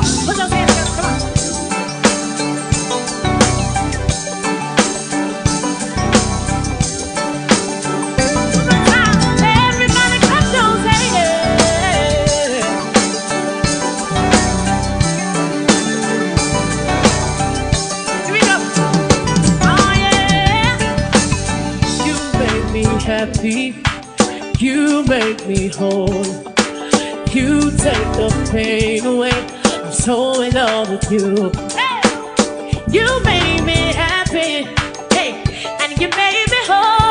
on, put those hands together, come on. One more time, everybody clap those hands. Here we go. Oh yeah, you make me happy. You make me whole. You take the pain away. I'm so in love with you. Hey! You made me happy. Hey, and you made me whole.